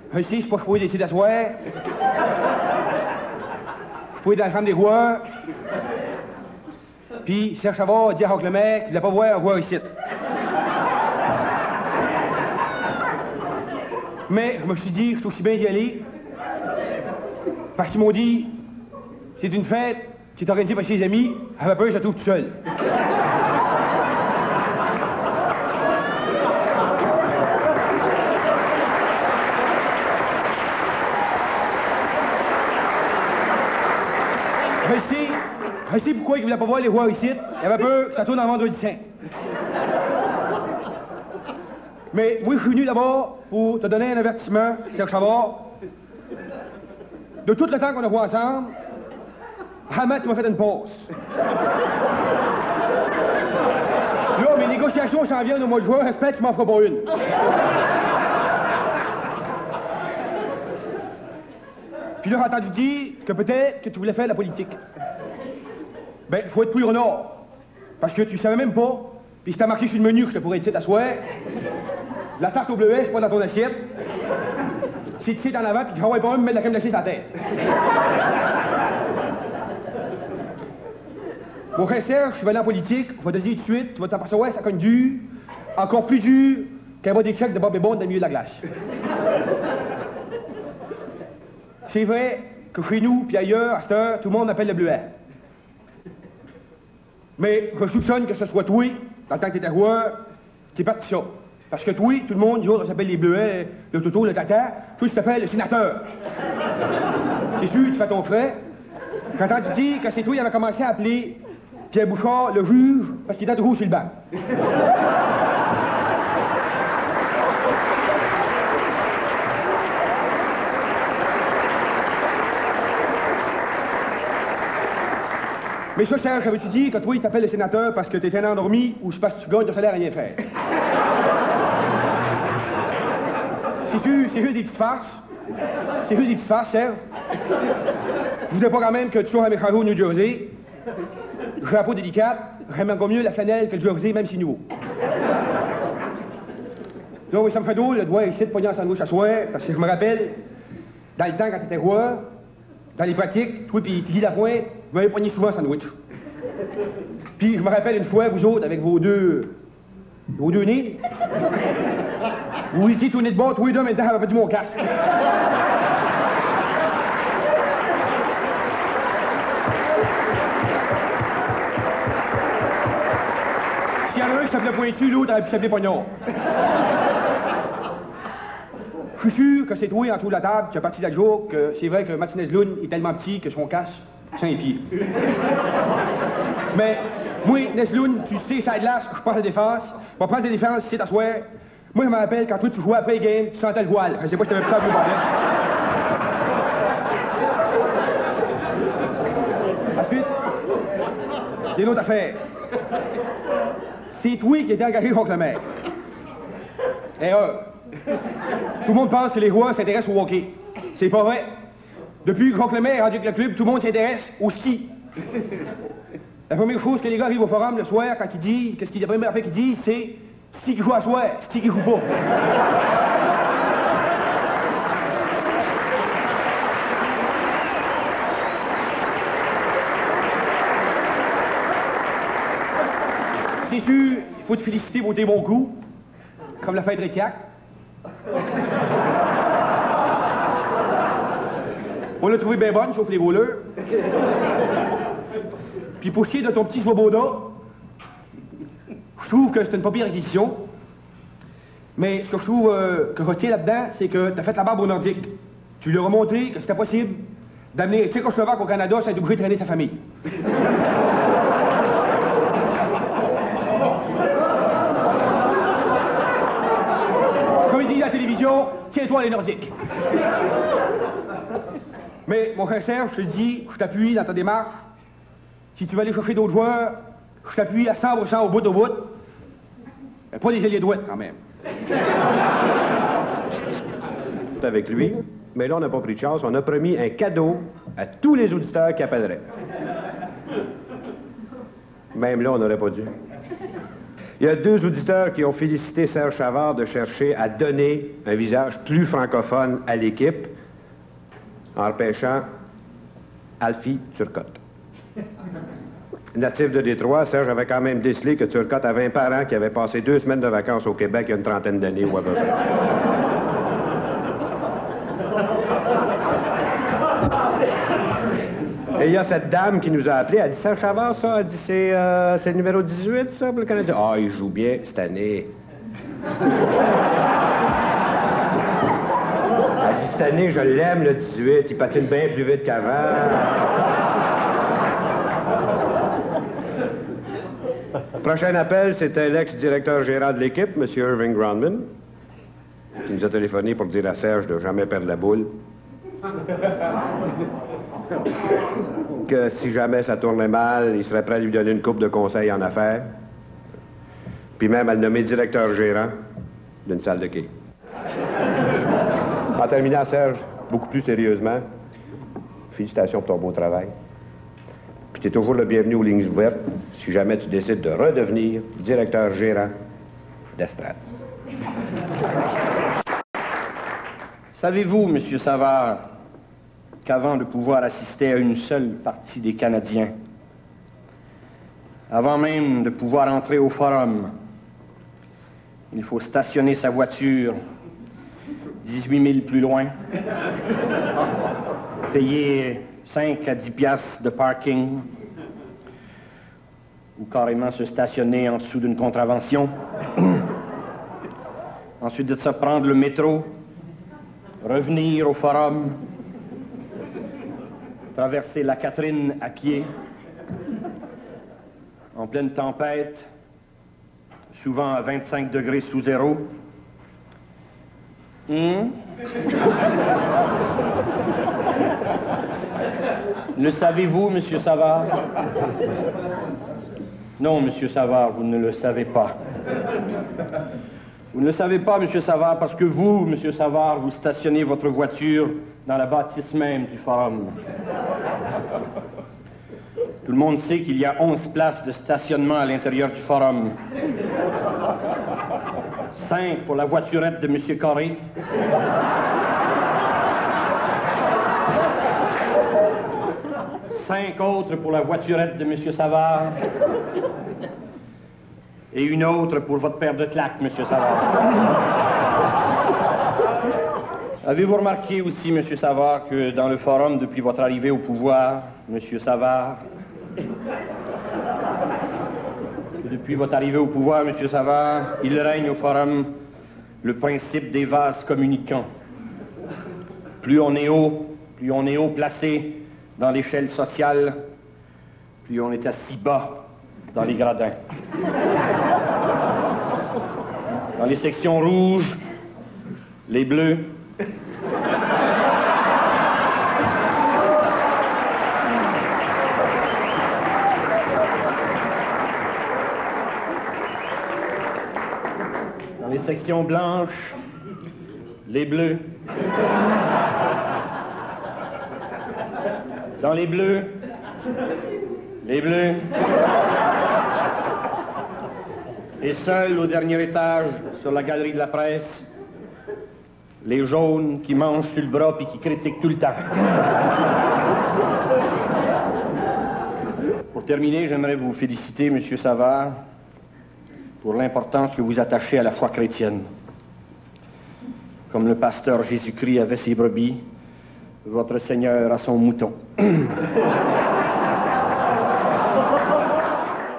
Je sais, je suis pas supposé décider d'asseoir. Je suis dans la chambre des rois. Puis Serge Savard dit à Roch le mec, il voulait pas voir ici. Mais je me suis dit, je suis aussi bien d'y aller. Parce qu'ils m'ont dit, c'est une fête qui est organisée par ses amis, elle avait peur que je la trouve tout seul. Je sais pourquoi il voulait pas voir les rois ici. Il avait peur que ça tourne en vendredi saint. Mais moi, je suis venu d'abord pour te donner un avertissement, Serge Savard. De tout le temps qu'on a joué ensemble, Hamad, tu m'as fait une pause. Là, mes négociations s'en viennent au mois de juin, j'espère que tu m'en feras pas une. Puis là, j'ai entendu dire que peut-être que tu voulais faire de la politique. Ben, faut être plus au nord. Parce que tu savais même pas, puis si t'as marqué sur le menu que je te pourrais ici t'asseoir, la tarte au bleuet, c'est pas dans ton assiette. C'est ici en avant, puis tu vas pas même mettre la crème glacée sur la tête. Mon frère Serge, je vais aller en politique, je vais te dire tout de suite, tu vas t'apercevoir, ça cogne dur, encore plus dur qu'un bas d'échec de Bob et Bond dans le milieu de la glace. C'est vrai que chez nous, puis ailleurs, à cette heure, tout le monde m'appelle le bleuet. Mais je soupçonne que ce soit toi, dans le temps que t'étais roi, qui est parti ça. Parce que toi, tout le monde, les autres, s'appelle les bleuets, le toto, le tata, toi, tu t'appelles le sénateur. C'est sûr, tu fais ton frère. Quand tu dis que c'est toi, il avait commencé à appeler Pierre Bouchard, le juge, parce qu'il était toujours sur le banc. Mais ça, Serge, j'avais-tu dit que toi, il t'appelle le sénateur parce que t'étais endormi ou c'est parce que tu gagnes ton salaire à rien faire? C'est juste des petites farces. C'est juste des petites farces, Serge. Je voudrais pas quand même que tu sois à mes travaux au New Jersey. J'ai la peau délicate. J'aime encore mieux la flanelle que le Jersey, même si nouveau. Là, oui, ça me fait drôle, le doigt ici de pogner en sandwich à soir, parce que je me rappelle, dans le temps, quand t'étais roi, dans les pratiques, toi pis Tiggy Lapointe, vous m'avez pogné souvent en sandwich. Puis je me rappelle une fois, vous autres, avec vos deux nez, vous étiez tournés de bord, tous les deux, en même temps, j'avais pas dit mon casque. S'il y en a un qui s'appelait Pointu, l'autre aurait pu s'appeler Pognard. Je suis sûr que c'est toi, en dessous de la table, qui a parti la joke, que c'est vrai que Martinez Lune est tellement petit que son casque, 5 pieds. Mais, moi, Nesloun, tu sais, ça glace, je prends la défense. Je vais prendre la défense, tu sais, t'asseoir. Moi, je me rappelle, quand toi, tu jouais après le game, tu sentais le voile. Je sais pas si t'avais plus ça, bordel. Ensuite, il y a une autre affaire. C'est toi qui étais engagé contre le maire. Erreur. Tout le monde pense que les rois s'intéressent au hockey. C'est pas vrai. Depuis que Roch le maire est rendu avec le club, tout le monde s'intéresse au ski. La première chose que les gars arrivent au forum le soir, quand ils disent, la première affaire qu'ils disent, c'est « qui joue à soir, qui joue pas ». C'est sûr, il faut te féliciter pour tes bons coups, comme la fête Rétiac. On l'a trouvé bien bonne, sauf les voleurs. Puis pour ce qui est de ton petit Svoboda, je trouve que c'est une pas pire acquisition. Mais ce que je trouve que je retiens là-dedans, c'est que tu as fait la barbe aux Nordiques. Tu leur as montré que c'était possible d'amener un Tchécoslovaque au Canada sans être obligé de traîner sa famille. Comme il dit à la télévision, tiens-toi les Nordiques. Mais, mon frère Serge, je te le dis, je t'appuie dans ta démarche. Si tu veux aller chercher d'autres joueurs, je t'appuie à 100% au bout. Mais pas des ailiers droites, quand même. Avec lui, mais là, on n'a pas pris de chance. On a promis un cadeau à tous les auditeurs qui appelleraient. Même là, on n'aurait pas dû. Il y a 2 auditeurs qui ont félicité Serge Savard de chercher à donner un visage plus francophone à l'équipe en repêchant Alfie Turcotte. Natif de Détroit, Serge avait quand même décelé que Turcotte avait un parent qui avait passé 2 semaines de vacances au Québec il y a une trentaine d'années ou à peu près. Et il y a cette dame qui nous a appelé, elle dit « Serge Savard, ça? » Elle dit « C'est le numéro 18, ça, pour le Canadien? » « Ah, il joue bien cette année. » Elle dit « Cette année, je l'aime, le 18. Il patine bien plus vite qu'avant. » Prochain appel, c'était l'ex-directeur gérant de l'équipe, M. Irving Grondman, qui nous a téléphoné pour dire à Serge de jamais perdre la boule. Que si jamais ça tournait mal, il serait prêt à lui donner une coupe de conseils en affaires, puis même à le nommer directeur gérant d'une salle de quai. En terminant, Serge, beaucoup plus sérieusement, félicitations pour ton beau travail. Puis tu es toujours le bienvenu aux lignes ouvertes si jamais tu décides de redevenir directeur gérant d'estrade. Savez-vous, M. Savard, qu'avant de pouvoir assister à une seule partie des Canadiens, avant même de pouvoir entrer au forum, il faut stationner sa voiture 18 000 plus loin, payer 5 à 10 piastres de parking, ou carrément se stationner en dessous d'une contravention. Ensuite de ça, prendre le métro, revenir au forum, traverser la Catherine à pied, en pleine tempête, souvent à 25 degrés sous zéro. Le savez-vous, Monsieur Savard? Non, Monsieur Savard, vous ne le savez pas. Vous ne le savez pas, Monsieur Savard, parce que vous, Monsieur Savard, vous stationnez votre voiture dans la bâtisse même du forum. Tout le monde sait qu'il y a 11 places de stationnement à l'intérieur du forum. 5 pour la voiturette de Monsieur Corré. 5 autres pour la voiturette de Monsieur Savard. Et une autre pour votre paire de claques, Monsieur Savard. Avez-vous remarqué aussi, Monsieur Savard, que dans le forum, depuis votre arrivée au pouvoir, Monsieur Savard, depuis votre arrivée au pouvoir, Monsieur Savard, il règne au forum le principe des vases communicants. Plus on est haut placé dans l'échelle sociale, plus on est assis bas dans les gradins. Dans les sections rouges, les bleus, dans les sections blanches, les bleus, dans les bleus, les bleus, et seul au dernier étage, sur la galerie de la presse, les jaunes qui mangent sur le bras puis qui critiquent tout le temps. Pour terminer, j'aimerais vous féliciter, Monsieur Savard, pour l'importance que vous attachez à la foi chrétienne. Comme le pasteur Jésus-Christ avait ses brebis, votre Seigneur a son mouton.